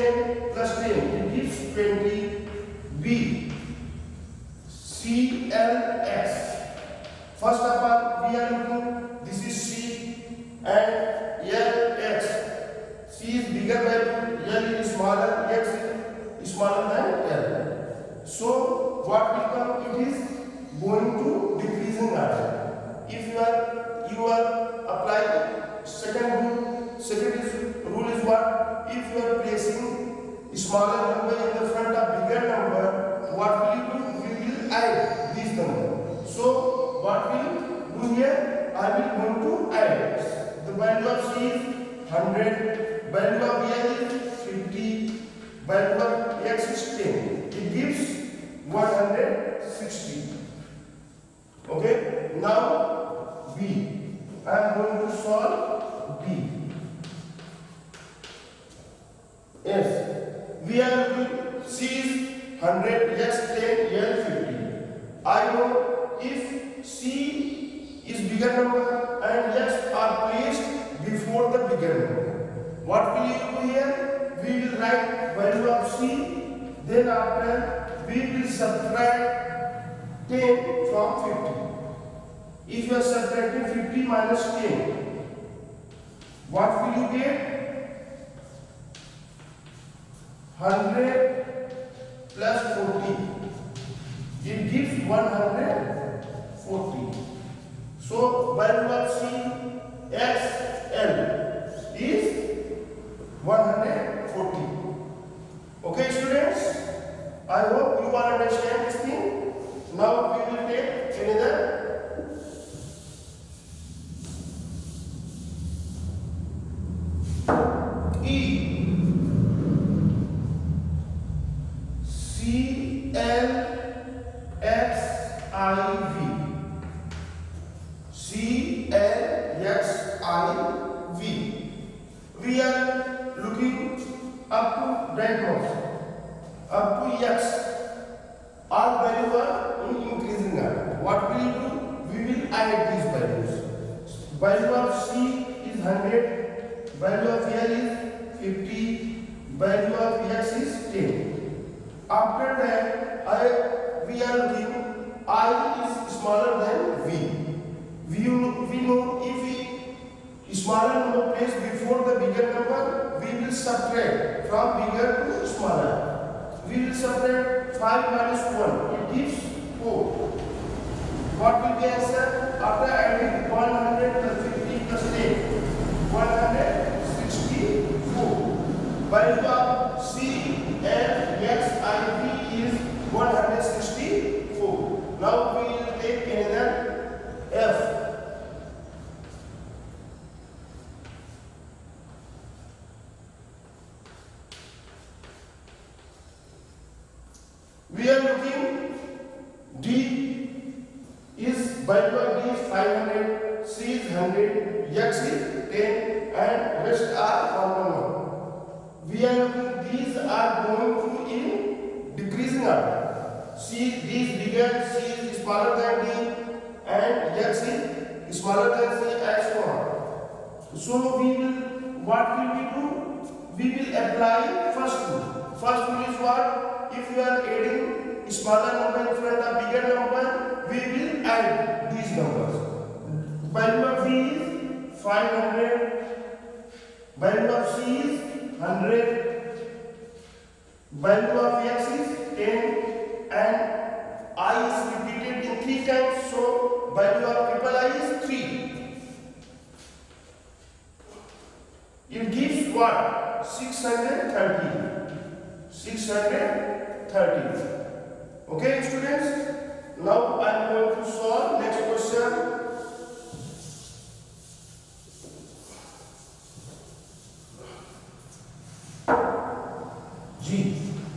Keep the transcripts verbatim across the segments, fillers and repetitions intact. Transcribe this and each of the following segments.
ten plus ten, it gives twenty. B, C L X. First of all, we are looking, this is C and L X. C is bigger value, L is smaller, X is smaller than L. So what will come? It is going to decreasing order. If you are you are applying second rule, second is, rule is what? If you are placing smaller number in the front of bigger number, what will you do? We will add this number. So what will do here? I will going to add. The value of C is one hundred, value of L is fifty, value of X is ten. It gives one hundred sixty. Okay, now B. I am going to solve B. Yes, we are looking, C is one hundred, X ten, L fifty. I know if C is bigger number and X are placed before the bigger number, what will you do here? We will write value of C, then after we will subtract ten from fifty. If you are subtracting fifty minus ten, what will you get? one hundred plus forty. It gives one hundred forty. So value of C X L is one hundred forty. Okay, students? I hope you all understand this thing. Now we will take another. E. C L X I V. C L X I V. We are looking up to diagonals, up to X. All values are in increasing order. What will you do? We will add these values. Value of C is one hundred, value of L is fifty, value of X is ten. After that, I we are looking I is smaller than V. We, we know if we smaller number placed before the bigger number, we will subtract from bigger to smaller. We will subtract five minus one. It gives four. What will be answer? After adding one hundred plus fifty plus ten, one hundred sixty-four. Value of C L X I V is one hundred sixty-four. Now we will take another F. We are looking D is value of D is five hundred, C is one hundred, X is ten, and rest are one one one. We are looking, these are going to in decreasing order. C, D is bigger, C is smaller than D, and X is smaller than C, and so on. So we will, what will we do? We will apply first rule. First rule is what? If you are adding smaller number in front of bigger number, we will add these numbers. Value of D is five hundred, value of C is one hundred, value of X is ten, and I is repeated in three times, so value of triple I is three. It gives what? six hundred thirty. six hundred thirty. Okay, students? Now I am going to solve next question. G.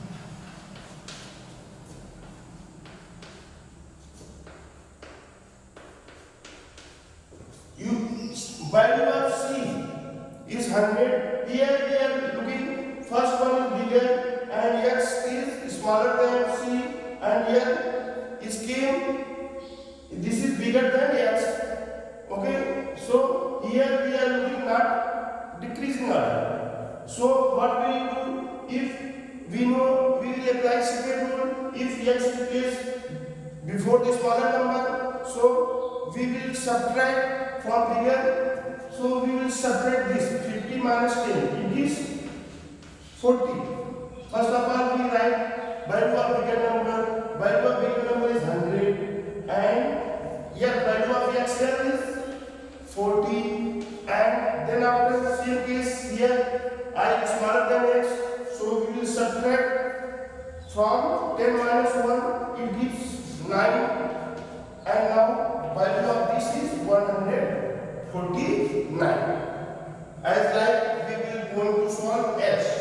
You value of C is one hundred. Here we are looking, first one is bigger and X is smaller than C, and here is came, this is bigger than X. Okay, so here we are looking not decreasing order. So what will you do? if we know, we will apply second rule. If x is before the smaller number, so we will subtract from here. So we will subtract this fifty minus ten. It is forty. First of all, we write value of bigger number. Value of bigger number is one hundred, and yet value of x here is forty. And then after same case here, I is smaller than x, so we will subtract from ten minus one. It gives nine, and now value of this is one hundred forty-nine. As like we will going to solve h.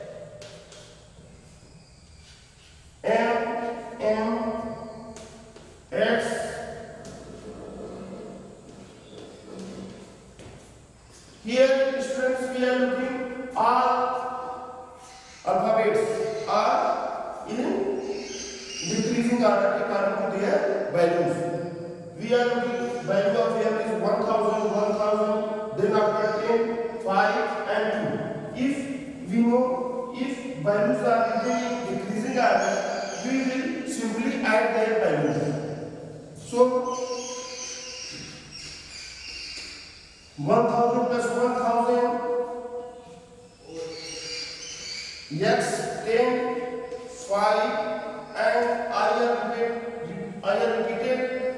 M M X here, students, we are looking all alphabets are in decreasing order according to their values. We are looking value of here is one thousand, one thousand, then after ten, five and two. If we know if values are in decreasing order, we will simply add their values. So one thousand plus one thousand, x, ten, five, and I have repeated, I have repeated.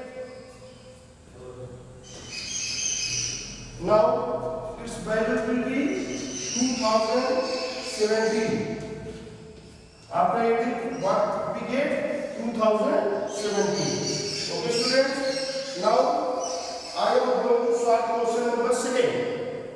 Now its value will be two thousand seventeen. After adding what we get? two thousand seventeen. Okay, students. Now I am going to solve question number second.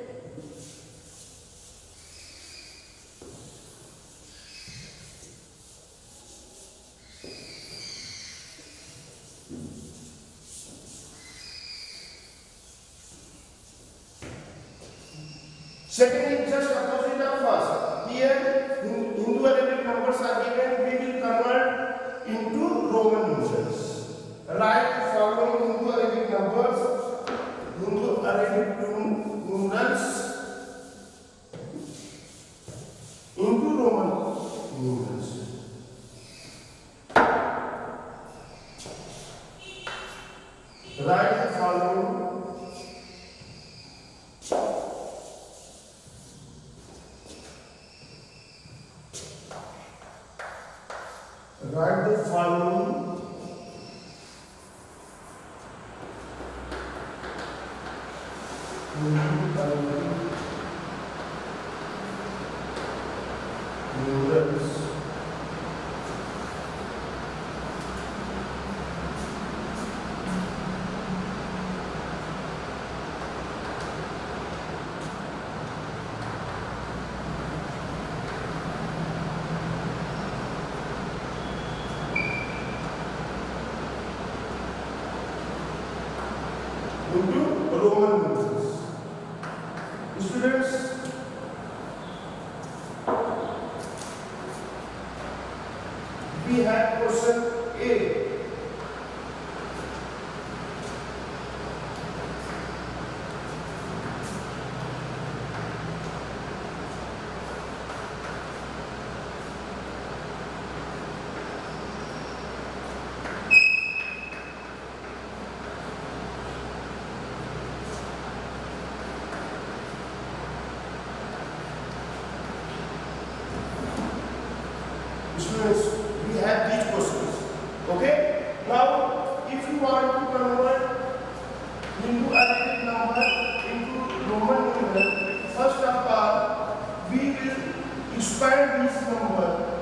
Second is just opposite of first. Here Hindu Arabic numbers are given. We will convert into Roman numerals. Write following Hindu Arabic numbers. Hindu Arabic numerals into Roman numerals. Write the following. Write the following numerals into Roman numerals. Students, we have question A. Students, we have these questions. Okay? Now, if you want to convert Hindu Arabic number into Roman numeral, first of all, we will expand this number.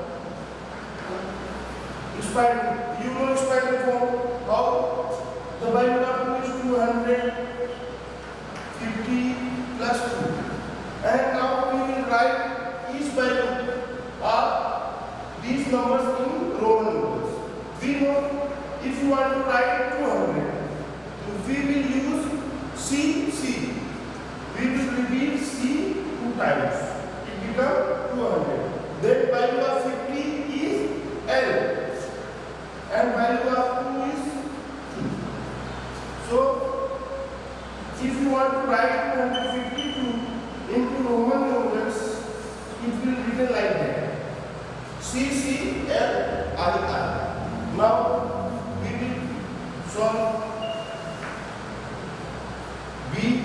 Expand. You know expanded form. How? The value of two is two hundred fifty plus two. And now we will write each value of these numbers in Roman numerals. We know if you want to write two hundred, we will use C, C. We will repeat C two times. It becomes two hundred. Then value of fifty is L. And value of two is two. So, if you want to write two hundred fifty-two into Roman numerals, it will be written like that. C C L I I. Now we will solve B.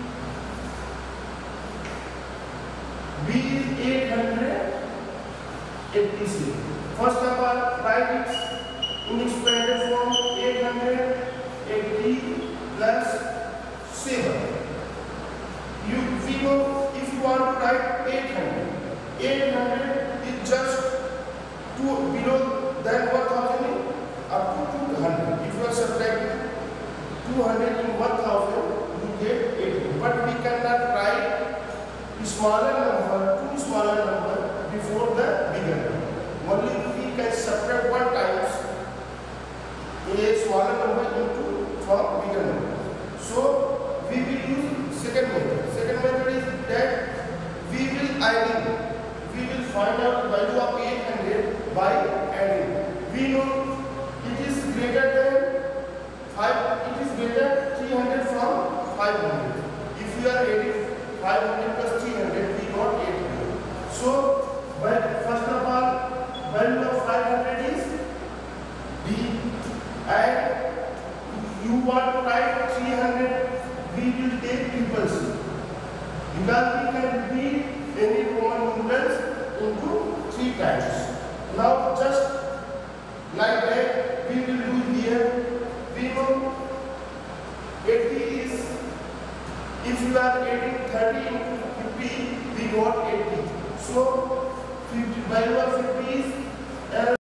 B is eight hundred eighty-six. First of all, write it in expanded form. eight hundred eighty plus seven. You, we know if you want to write eight hundred, eight hundred is just two below than one thousand up to two hundred. If you are subtracting two hundred in one thousand, you get eight hundred. But we cannot write smaller number, two smaller number before the bigger number. Only we can subtract one times a smaller number into from bigger number. So we will use second method. Second method is that we will adding. We will find out the value of eight hundred by adding. We know it is greater than five. It is greater three hundred from five hundred. If you are adding five hundred plus three hundred, we got eight hundred. So, but first of all, value of five hundred is D, and you want to write three hundred, we will take triple C, because we can repeat any Roman numerals into three times. Now, just like that, we will do here. We know eighty is, if you are adding thirty into fifty, we got eighty. So, fifty, value of fifty is